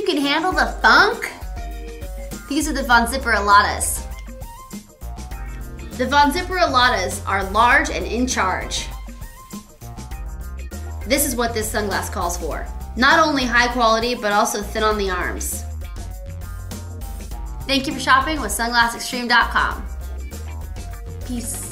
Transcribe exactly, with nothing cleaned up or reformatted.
can handle the funk? These are the VonZipper Alottas. The VonZipper Alottas are large and in charge. This is what this sunglass calls for. Not only high quality, but also thin on the arms. Thank you for shopping with sunglass extreme dot com. Peace.